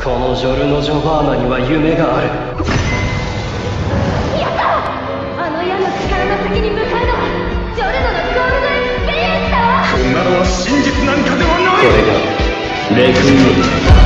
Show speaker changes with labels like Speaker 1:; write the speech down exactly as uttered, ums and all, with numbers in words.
Speaker 1: このジョルノ・ジョバーナには夢がある。
Speaker 2: やった！あの矢の力の先に向かうのはジョルノのゴールドエクスペリエンスだわ。
Speaker 3: こんなのは真実なんかではない。
Speaker 1: これがレクイエム。